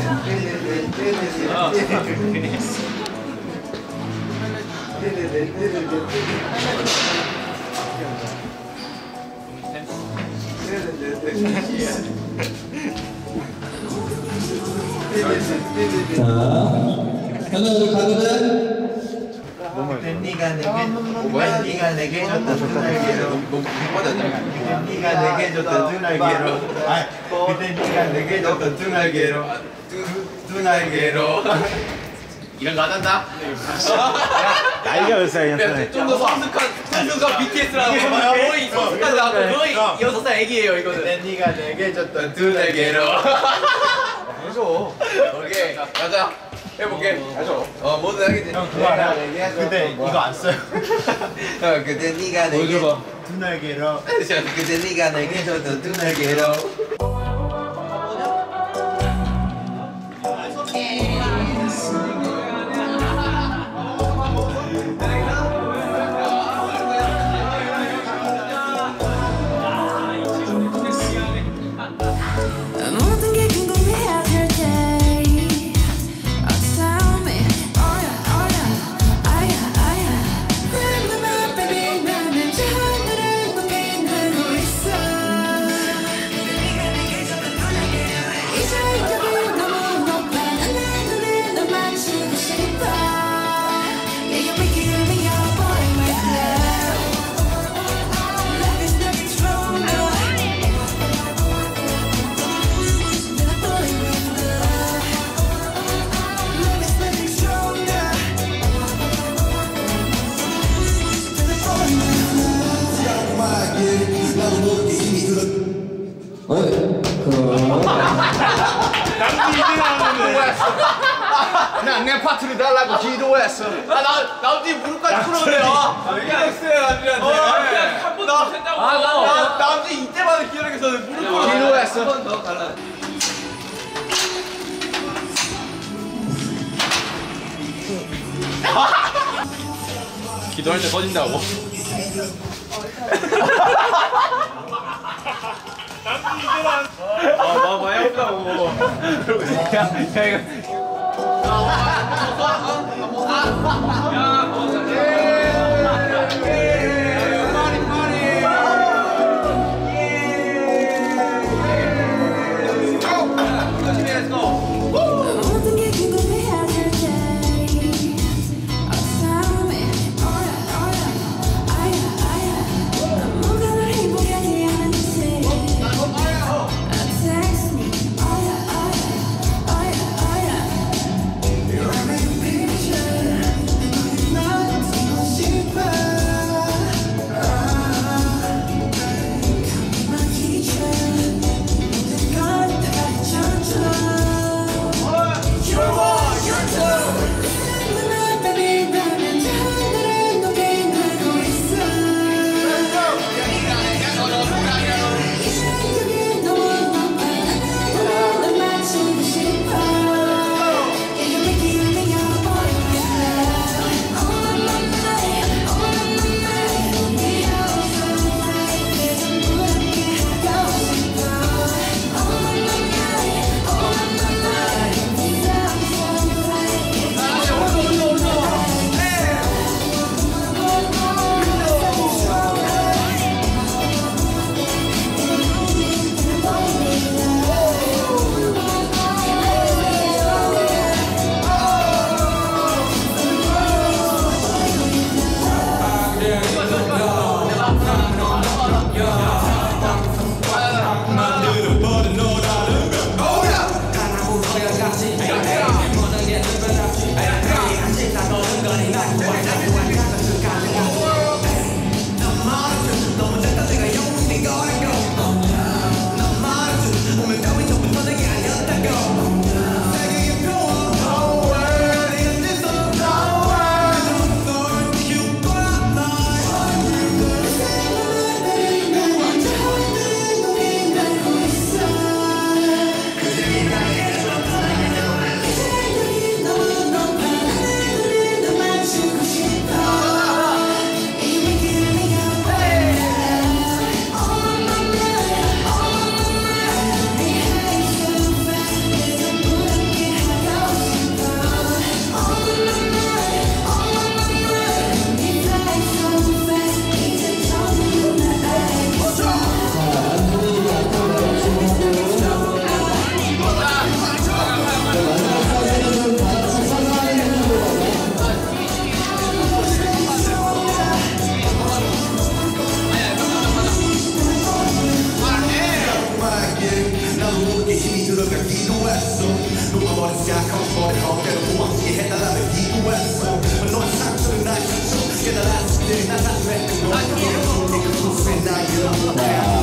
자, 현우들 가거든. 네가 내게 줬던 두 날개로 네가 내게 줬던 두 날개로 그때 네가 내게 줬던 두 날개로 두 날개로 이런 거 안 한다? 나이가 몇 살이었어요? 좀 더 성숙한 BTS라고 거의 성숙하지 않고 거의 6살 애기예요 이거는. 그때 네가 내게 줬던 두 날개로 해줘. 오케이 가자 해볼게. 해줘. 뭐든 하겠지. 형 그거 알아? 근데 이거 안 써요. 그때 네가 내게 두 날개로 그때 네가 내게 줬던 두 날개로 내 파트를 달라고 기도했어. 남지 무릎까지 풀었네요. 이게 엑스야 남지한테. 한 번도 못 했다고. 남지 이때마다 기도해서 무릎 꿇어. 기도했어. 한 번 더 갈라. 기도할 때 꺼진다고. 남지 이때만. 많이 아프다고. 야 이거. 기도했어 녹아버린 생각하고버린 헛되로 고맙게 해달라며 기도했어 너의 상처는 날 상처 깨달았을 때난 나도 했고 넌 네가 무슨 나의